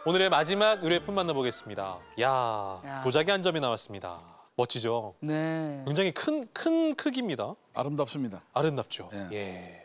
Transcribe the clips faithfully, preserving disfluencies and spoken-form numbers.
오늘의 마지막 의뢰품 만나보겠습니다. 야, 야. 도자기 한 점이 나왔습니다. 멋지죠? 네. 굉장히 큰, 큰 크기입니다. 아름답습니다. 아름답죠? 예. 예.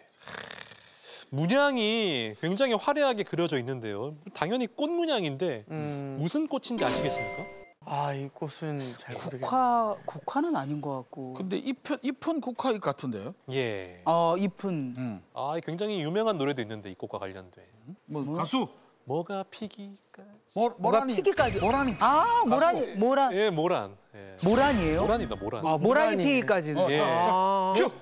문양이 굉장히 화려하게 그려져 있는데요. 당연히 꽃 문양인데 음. 무슨 꽃인지 아시겠습니까? 아, 이 꽃은 잘 모르겠네요. 국화 국화는 아닌 것 같고. 근데 잎은 잎은 국화잎 같은데요? 예. 어 잎은 음. 아, 굉장히 유명한 노래도 있는데 이 꽃과 관련된. 뭐, 뭐? 가수 뭐가 피기까지. 모, 뭐가 모란이 피기까지. 모란이 아 모란이 모란 예, 모란. 예. 모란이에요? 모란이다, 모란. 아, 모란이 모란이. 피기까지는. 어, 예. 자, 아, 자, 큐!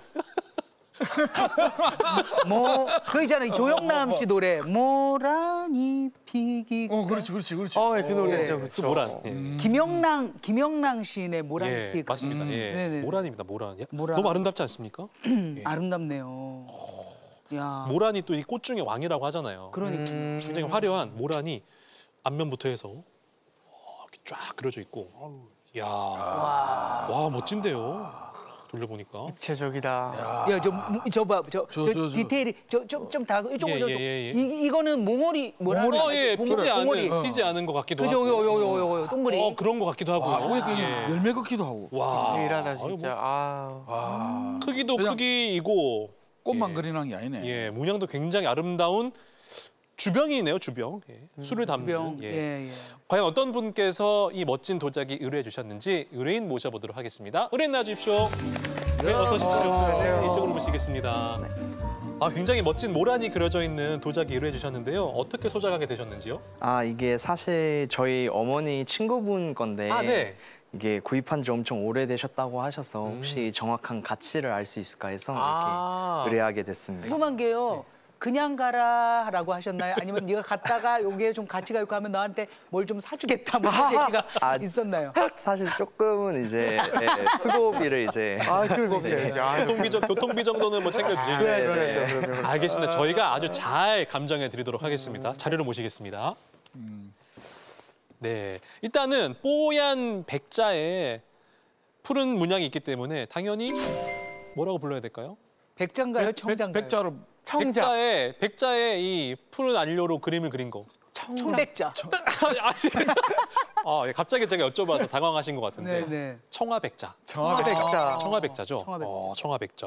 뭐 그거 있잖아요. 조영남 씨 노래 모란이 피기. 어 그렇지 그렇지 그렇지. 어, 그 노래죠. 예. 그쵸. 그 모란. 예. 음. 김영랑 김영랑 시인의 모란이 예, 피기. 맞습니다. 예. 네네. 모란입니다, 모란. 예. 모란. 너무 아름답지 않습니까? 예. 아름답네요. 야. 모란이 또 이 꽃 중에 왕이라고 하잖아요. 그러니까. 음. 굉장히 화려한 모란이 앞면부터 해서 어, 이렇게 쫙 그려져 있고. 이야, 와, 멋진데요. 돌려보니까. 입체적이다. 야, 저, 저 봐, 저, 저, 저, 저, 저. 디테일이 좀 다, 이쪽으로, 예, 저, 예, 예, 예. 이, 이거는 몽골이 뭐라 어, 예, 몽골, 피지 몽골이. 않은, 피지 않은 것 같기도 그죠, 하고. 요, 요, 요, 요, 요, 동그리. 어, 그런 것 같기도 하고요. 아, 왜 예. 열매 같기도 하고. 와, 일하다 아유, 진짜. 뭐, 아. 아, 크기도 그냥 크기이고, 꽃만 예. 그리는 게 아니네. 예, 문양도 굉장히 아름다운 주병이네요, 주병. 예. 술을 담는. 병. 예. 예, 예. 과연 어떤 분께서 이 멋진 도자기 의뢰해 주셨는지 의뢰인 모셔보도록 하겠습니다. 의뢰인 나와주십시오. 네, 어서 오십시오. 네, 이쪽으로 모시겠습니다. 아, 굉장히 멋진 모란이 그려져 있는 도자기 의뢰해 주셨는데요. 어떻게 소장하게 되셨는지요? 아, 이게 사실 저희 어머니 친구분 건데 아, 네. 이게 구입한 지 엄청 오래되셨다고 하셔서 혹시 정확한 가치를 알 수 있을까 해서 아. 이렇게 의뢰하게 됐습니다. 궁금한 게요. 그냥 가라라고 하셨나요? 아니면 네가 갔다가 요게 좀 가치가 있고 하면 너한테 뭘 좀 사주겠다 뭐 이런 얘기가 아, 있었나요? 사실 조금은 이제 예, 수고비를 이제 아, 그리고 네. 아, 교통비, 정, 교통비 정도는 뭐 챙겨주시죠. 그래, 네, 그래, 네. 그래, 그래. 알겠습니다. 저희가 아주 잘 감정해 드리도록 하겠습니다. 자료를 모시겠습니다. 네, 일단은 뽀얀 백자에 푸른 문양이 있기 때문에 당연히 뭐라고 불러야 될까요? 백장가요, 백- 청장가요? 백자로 청자. 백자에 백자에 이 푸른 안료로 그림을 그린 거. 청백자. 아, 예, 갑자기 제가 여쭤봐서 당황하신 것 같은데. 네, 네. 청화백자. 청화백자. 청화백자죠. 청화백자. 어, 청화백자.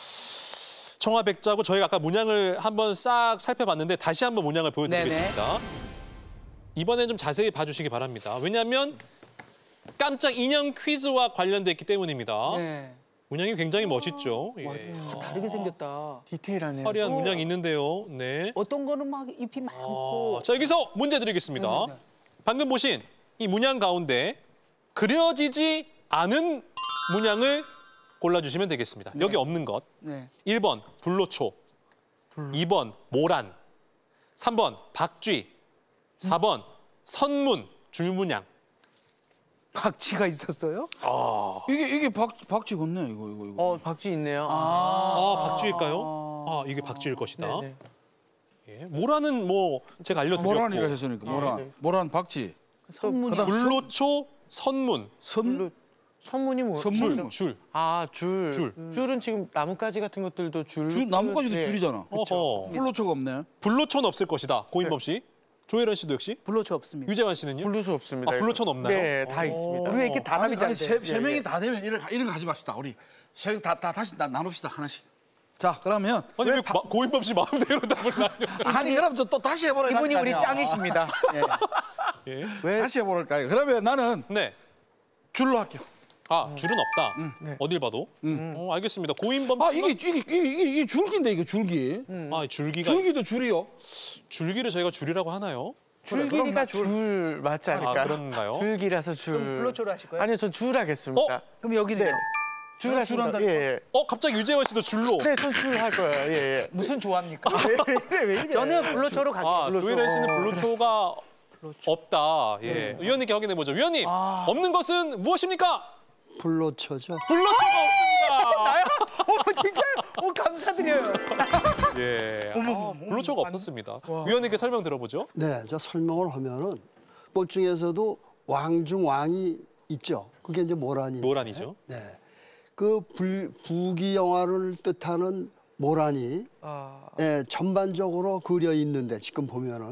청화백자고 저희가 아까 문양을 한번 싹 살펴봤는데 다시 한번 문양을 보여드리겠습니다. 이번엔 좀 자세히 봐주시기 바랍니다. 왜냐하면 깜짝 인형 퀴즈와 관련돼 있기 때문입니다. 네. 문양이 굉장히 멋있죠. 예. 다 다르게 생겼다. 디테일하네요. 화려한 문양이 있는데요. 네. 어떤 거는 막 잎이 많고. 아, 자, 여기서 문제 드리겠습니다. 네, 네, 네. 방금 보신 이 문양 가운데 그려지지 않은 문양을 골라주시면 되겠습니다. 여기 없는 것. 네. 일 번 불로초, 이 번 모란, 삼 번 박쥐, 사 번 선문, 줄문양. 박쥐가 있었어요? 이게 이게 박 박쥐 같네 이거 이거 이거. 어, 박쥐 있네요. 아, 박쥐일까요? 아, 이게 박쥐일 것이다. 네네. 예. 모란은 뭐 제가 알려드렸고. 모란이라 했으니까 모란. 네. 모란 박쥐. 선문이. 그다음 불로초, 선문, 선 선문이 뭐? 선문. 줄, 줄. 아, 줄. 줄. 줄은 지금 나뭇가지 같은 것들도 줄. 줄 나뭇가지도 네. 줄이잖아. 어허. 풀로초가 없네. 불로초는 없을 것이다. 고인범 씨. 조혜련 씨도 역시. 불로초 없습니다. 유재환 씨는요? 불로초 없습니다. 아, 불로초는 없나요? 네, 다 어. 있습니다. 우리 왜 이렇게 단합이 잘 돼? 세, 세 예, 명이 예. 다 되면 이런 이런 거 하지 맙시다. 우리 세다 다시 나, 나눕시다 하나씩. 자 그러면 아니 왜 마- 고인범 씨 마음대로 답을 나요? 아니 그럼 저 또 다시 해보라. 이분이 이럴 우리 거 아니야. 짱이십니다. 예. 예. 왜? 다시 해보랄까요? 그러면 나는 네. 줄로 할게요. 아, 줄은 없다. 네. 어딜 봐도. 어, 알겠습니다. 고인범 아 씨가- 이게 이게 이게 이게, 이게 줄기인데 이거 줄기. 아, 이 줄기가 줄기도 줄이요. 줄기를 저희가 줄이라고 하나요? 줄 그럼 길이가 나 줄 맞지 않을까? 아, 그런가요? 줄 길이라서 줄. 그럼 불로초로 하실 거예요? 아니요, 전 줄 하겠습니다. 어? 그럼 여기는 네. 줄 줄 하신다. 한다. 예, 예. 어, 갑자기 유재환 씨도 줄로. 네, 전 줄 할 거예요. 예, 예. 무슨 조합니까? 왜 이래, 왜 이래? 저는 불로초로 갈게요. 아, 불로초. 조혜련 씨는 불로초가 없다. 예. 의원님께 확인해 보죠. 의원님, 없는 것은 무엇입니까? 불로초죠. 불로초가 없습니다. 오, 진짜요? 오, 감사드려요. 예. 아, 불로초가 없었습니다. 의원님께 설명 들어보죠. 네, 저 설명을 하면은 꽃 중에서도 왕 중 왕이 있죠. 그게 이제 모란이. 모란이죠. 네, 그 불, 부귀영화를 뜻하는 모란이 아, 예, 전반적으로 그려 있는데 지금 보면은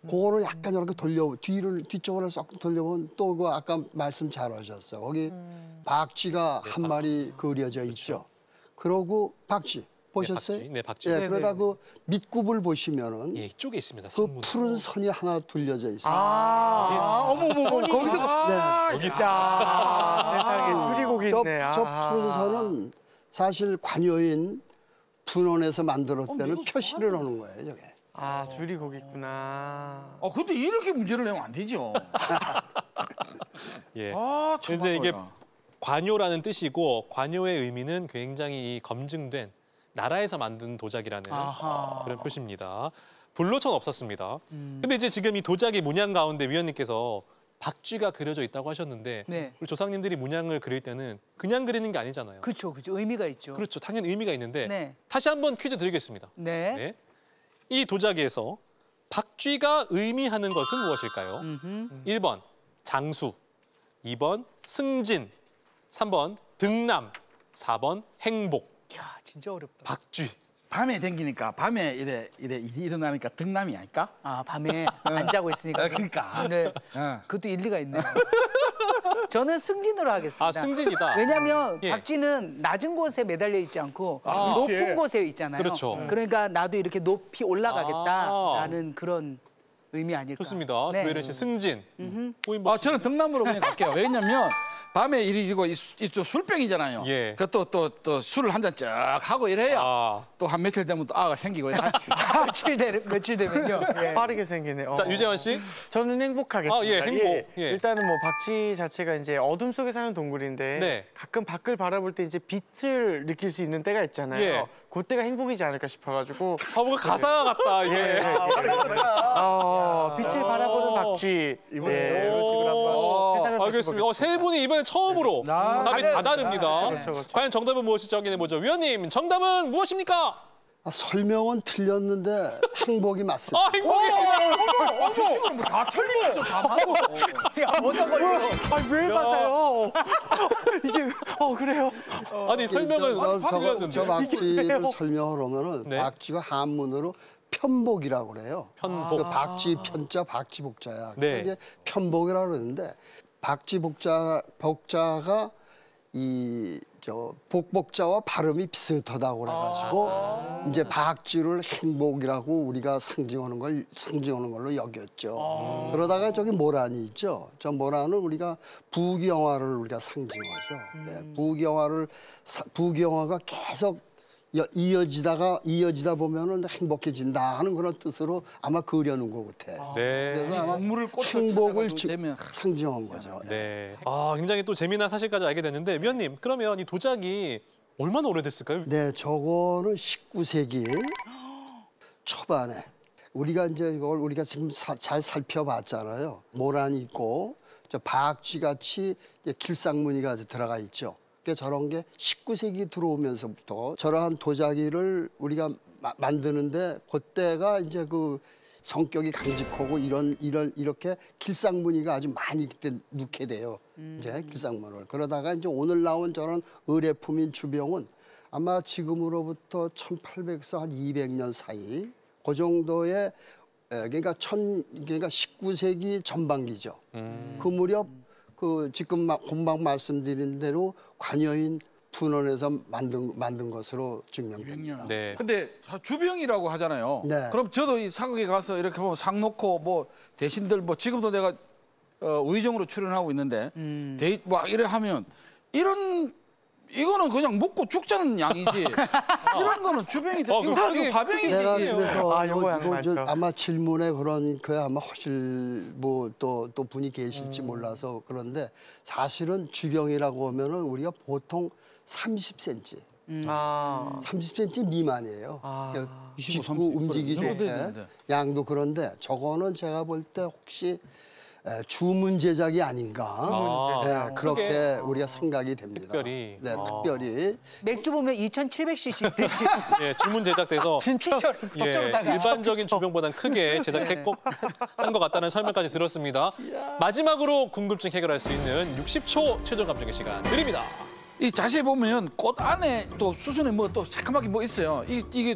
그거를 약간 이렇게 돌려 뒤를 뒤쪽으로 쏙 돌려보면 또 그 아까 말씀 잘하셨어. 거기 박쥐가 한 마리 그려져 있죠. 그러고 박쥐 보셨어요? 박쥐. 네, 박쥐. 예, 네, 그러다 네. 그 밑굽을 보시면은 예, 이쪽에 있습니다. 그 성문. 푸른 선이 하나 둘려져 있어요. 아, 어머 어머 어머 거기서 네. 여기 있어. 아, 세상에 수리곡이 저, 있네. 저 아. 푸른 선은 사실 관여인 분원에서 만들었다는 표시를 하는 거예요, 저게. 아, 줄이곡 있구나. 어 근데 이렇게 문제를 내면 안 되죠. 예. 아, 참 이제 이게 바보다. 관요라는 뜻이고 관요의 의미는 굉장히 이 검증된 나라에서 만든 도자기라는 아하. 그런 표시입니다. 불로천 없었습니다. 근데 이제 지금 이 도자기 문양 가운데 위원님께서 박쥐가 그려져 있다고 하셨는데 네. 우리 조상님들이 문양을 그릴 때는 그냥 그리는 게 아니잖아요. 그렇죠, 그렇죠. 의미가 있죠. 그렇죠. 당연히 의미가 있는데 네. 다시 한번 퀴즈 드리겠습니다. 네. 네. 이 도자기에서 박쥐가 의미하는 것은 무엇일까요? 일 번 장수, 이 번 승진, 삼 번 등남, 사 번 행복. 야, 진짜 어렵다. 박쥐. 밤에 댕기니까 밤에 이래 이래 일이 일어나니까 등남이 아닐까? 아, 밤에 안 자고 있으니까. 아, 그러니까. 네. 어. 그것도 일리가 있네요. 저는 승진으로 하겠습니다. 아, 승진이다. 왜냐하면 예. 박쥐는 낮은 곳에 매달려 있지 않고 아, 높은 그렇지. 곳에 있잖아요. 그렇죠. 그러니까 나도 이렇게 높이 올라가겠다라는 그런 의미 아닐까. 좋습니다. 네. 조혜련 씨 승진. 호인 뭐 아 저는 등남으로 그냥 갈게요. 왜냐면 밤에 일이고 이쪽 술병이잖아요. 예. 그또 또 또 술을 한 잔 쫙 하고 이래야 아. 또 한 며칠 되면 또 아가 생기고 며칠 되 며칠 되면요. 예. 빠르게 생기네. 어. 자, 유재환 씨. 저는 행복하겠습니다. 아, 예, 행복. 예. 일단은 뭐 박쥐 자체가 이제 어둠 속에 사는 동물인데 네. 가끔 밖을 바라볼 때 이제 빛을 느낄 수 있는 때가 있잖아요. 예. 그때가 행복이지 않을까 싶어가지고 아, 뭔가 가사 같다. 예. 어, 빛을 바라보는 박쥐. 이번에 네, 이런 식으로 한번 세상을 알겠습니다. 어, 세 분이 이번에 처음으로 아, 답이 다 다릅니다. 그렇죠, 그렇죠. 과연 정답은 무엇일지 확인해 보죠. 위원님, 정답은 무엇입니까? 아, 설명은 틀렸는데 행복이 맞습니다. 아, 행복이. 뭐다 틀리겠어 다 맞고. 아왜 맞아요? 이게 어 그래요? 아니, 설명은 저, 저, 저, 틀렸는데. 저 박쥐를 설명하려면은 네. 박쥐가 한문으로 편복이라고 그래요. 편복. 그 박쥐 편자 박쥐 복자야. 네. 이제 편복이라고 그러는데 박쥐 복자 복자가 이 저 복복자와 발음이 비슷하다고 그래가지고 이제 박쥐를 행복이라고 우리가 상징하는 걸 상징하는 걸로 여겼죠. 그러다가 저기 모란이 있죠. 저 모란은 우리가 부귀영화를 우리가 상징하죠. 네, 부귀영화를 사- 부귀영화가 계속 여- 이어지다가 이어지다 보면은 행복해진다 하는 그런 뜻으로 아마 그려놓은 것 같아. 네. 그래서 아마 동물을 꽃으로 행복을 찾아가도 지- 되면 상징한 거죠. 네. 아, 굉장히 또 재미난 사실까지 알게 됐는데 위원님, 그러면 이 도자기 얼마나 오래됐을까요? 네, 저거는 십구 세기 초반에 우리가 이제 이걸 우리가 지금 사- 잘 살펴봤잖아요. 모란이 있고 저 박쥐 같이 이제 길상무늬가 들어가 있죠. 그러니까 저런 게 십구 세기 들어오면서부터 저러한 도자기를 우리가 마- 만드는데 그때가 이제 그 성격이 강직하고 이런 이런 이렇게 길상무늬가 아주 많이 그때 넣게 돼요. 이제 길상무늬를 그러다가 이제 오늘 나온 저런 의뢰품인 주병은 아마 지금으로부터 천팔백에서 한 이백 년 사이 그 정도의 에, 그러니까 천 그러니까 십구 세기 전반기죠. 그 무렵 그 지금 막 금방 말씀드린 대로 관여인 분원에서 만든 만든 것으로 증명됩니다. 네. 근데 주병이라고 하잖아요. 네. 그럼 저도 이 사극에 가서 이렇게 보면 상 놓고 뭐 대신들 뭐 지금도 내가 어, 우의정으로 출연하고 있는데 데이 뭐 이래 하면 이런 이거는 그냥 먹고 죽자는 양이지. 이런 거는 주병이 돼. 어, 이거 그게- 이거 화병이지. 내가 이게. 그래서 아, 요거 뭐 양 이거 저 맞죠. 아마 질문에 그런 그 아마 하실 뭐 또 또 분이 계실지 몰라서 그런데 사실은 주병이라고 하면은 우리가 보통 삼십 센티미터, 아 삼십 센티미터 미만이에요. 아. 그러니까 이십오, 짚고 삼십. 움직이기 그래, 이 정도 좋게 되는데. 양도 그런데 저거는 제가 볼 때 혹시 에, 주문 제작이 아닌가 아, 네, 그렇게 크게. 우리가 생각이 됩니다. 특별히. 네, 아. 특별히 맥주 보면 이천칠백 씨씨 듯이 예, 주문 제작돼서 진짜 예, 일반적인 주병보다는 크게 제작했고 한 것 같다는 설명까지 들었습니다. 마지막으로 궁금증 해결할 수 있는 육십 초 최종 감정의 시간 드립니다. 이 자세히 보면 꽃 안에 또 수순에 뭐 또 새까맣게 뭐 있어요. 이, 이게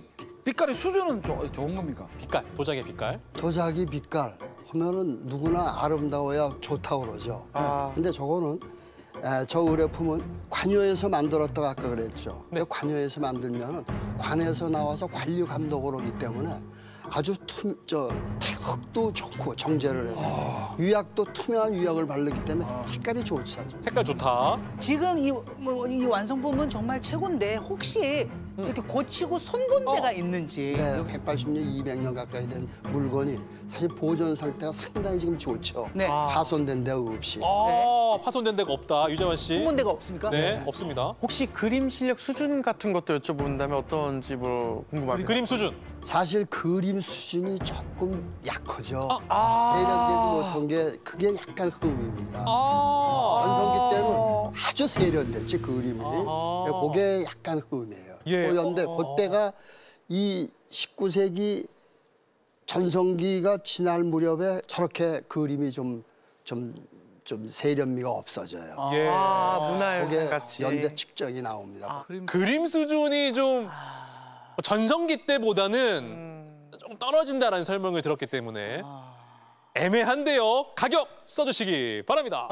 빛깔의 수준은 조, 좋은 겁니까? 빛깔, 도자기 빛깔. 도자기 빛깔 하면은 누구나 아름다워야 좋다고 그러죠. 아. 근데 저거는 에, 저 의뢰품은 관여에서 만들었다고 아까 그랬죠. 네. 근데 관여에서 만들면은 관에서 나와서 관리 감독으로 오기 때문에 아주 투, 저 태극도 좋고 정제를 해서 유약도 투명한 유약을 바르기 때문에 색깔이 좋지 않습니까? 색깔 좋다. 지금 이, 뭐, 이 완성품은 정말 최고인데 혹시 이렇게 고치고 손본 데가 있는지. 네, 백팔십 년, 이백 년 가까이 된 물건이 사실 보존 상태가 상당히 지금 좋죠. 네. 파손된 데가 없이. 아, 파손된 데가 없다. 유재환 씨. 손본 데가 없습니까? 네, 없습니다. 혹시 그림 실력 수준 같은 것도 여쭤본다면 어떤지 뭐 궁금합니다. 그림 수준. 사실 그림 수준이 조금 약하죠. 아. 세련되지 못한 게 그게 약간 흠입니다. 아. 전성기 때는 아주 세련됐지 그림이. 아하. 그게 약간 흠이에요. 예. 그런데 그때가 이 십구 세기 전성기가 지날 무렵에 저렇게 그림이 좀 좀 좀 세련미가 없어져요. 예. 아, 문화유산 그게 같이. 연대 측정이 나옵니다. 그림 수준이 좀 전성기 때보다는 좀 떨어진다라는 설명을 들었기 때문에 애매한데요. 가격 써주시기 바랍니다.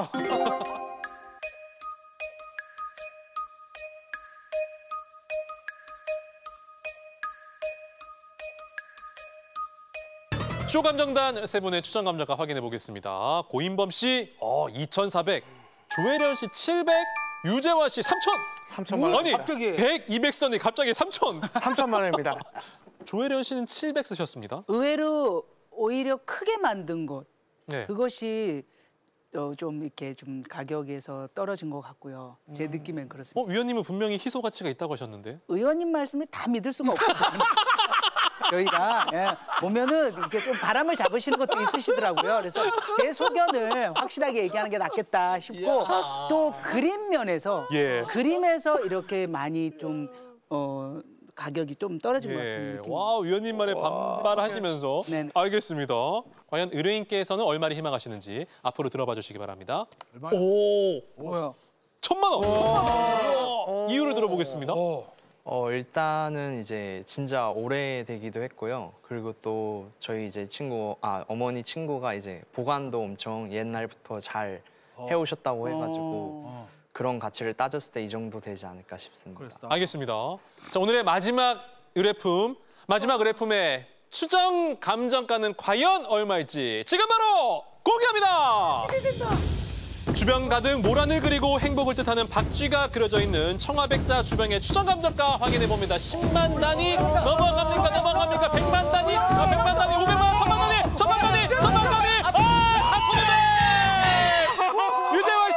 쇼감정단 세 분의 추천 감정가 확인해 보겠습니다. 고인범 씨 어, 이천사백, 조혜련 씨 칠백, 유재환 씨 삼천. 삼천만 원. 아니 갑자기. 백, 이백 선이 갑자기 삼천. 삼천만 원입니다. 조혜련 씨는 칠백 쓰셨습니다. 의외로 오히려 크게 만든 것 네. 그것이 어, 좀 이렇게 좀 가격에서 떨어진 것 같고요. 제 느낌엔 그렇습니다. 어, 위원님은 분명히 희소 가치가 있다고 하셨는데. 의원님 말씀을 다 믿을 수가 없거든요. 저희가 예, 보면은 이렇게 좀 바람을 잡으시는 것도 있으시더라고요. 그래서 제 소견을 확실하게 얘기하는 게 낫겠다 싶고 또 그림 면에서 예. 그림에서 이렇게 많이 좀 어, 가격이 좀 떨어진 것 같은 예. 느낌. 와, 위원님 말에 반발하시면서. 네. 알겠습니다. 과연 의뢰인께서는 얼마를 희망하시는지 앞으로 들어봐 주시기 바랍니다. 오, 뭐야? 천만 원. 우와. 이유를 들어보겠습니다. 어, 일단은 이제 진짜 오래되기도 했고요. 그리고 또 저희 이제 친구, 아, 어머니 친구가 이제 보관도 엄청 옛날부터 잘 해오셨다고 해가지고 그런 가치를 따졌을 때 이 정도 되지 않을까 싶습니다. 알겠습니다. 자, 오늘의 마지막 의뢰품, 마지막 의뢰품의 추정 감정가는 과연 얼마일지 지금 바로 공개합니다. 주변 가득 모란을 그리고 행복을 뜻하는 박쥐가 그려져 있는 청아백자 주변의 추정 감정가 확인해 봅니다. 십만 단위 넘어갑니까? 넘어갑니까? 백만 단위? 아, 백만 단위, 오백만, 천만 단위, 천만 단위, 천만 단위. 아, 사천이백!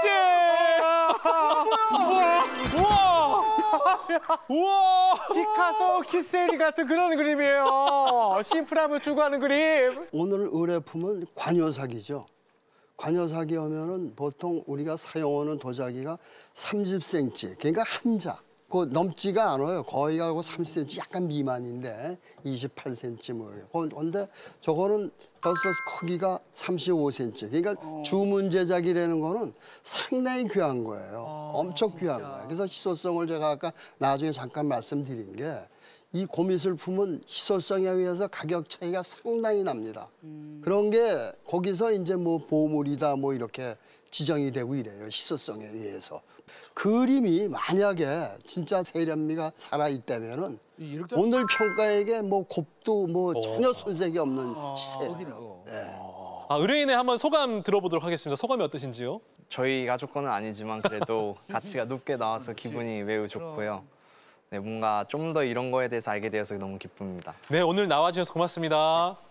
유재환 씨! 우와! 우와! 우와! 피카소, 키스에리 같은 그런 그림이에요. 심플함을 추구하는 그림. 오늘 의뢰품은 관여사기죠. 관여사기 하면은 보통 우리가 사용하는 도자기가 삼십 센티미터, 그러니까 한 자. 그 넘지가 않아요. 거의 하고 삼십 센티미터 약간 미만인데 이십팔 센티미터 뭐. 그런데 저거는 벌써 크기가 삼십오 센티미터. 그러니까 주문 제작이라는 거는 상당히 귀한 거예요. 엄청 귀한 거예요. 그래서 희소성을 제가 아까 나중에 잠깐 말씀드린 게 이 고미술품은 희소성에 의해서 가격 차이가 상당히 납니다. 음. 그런 게 거기서 이제 뭐 보물이다 뭐 이렇게 지정이 되고 이래요. 희소성에 의해서. 그림이 만약에 진짜 세련미가 살아있다면은 오늘 평가에게 뭐 곱도 뭐 전혀 손색이 없는 시세예요. 네. 아, 의뢰인의 한번 소감 들어보도록 하겠습니다. 소감이 어떠신지요? 저희 가족 거는 아니지만 그래도 가치가 높게 나와서 기분이 매우 좋고요. 네, 뭔가 좀 더 이런 거에 대해서 알게 되어서 너무 기쁩니다. 네, 오늘 나와주셔서 고맙습니다.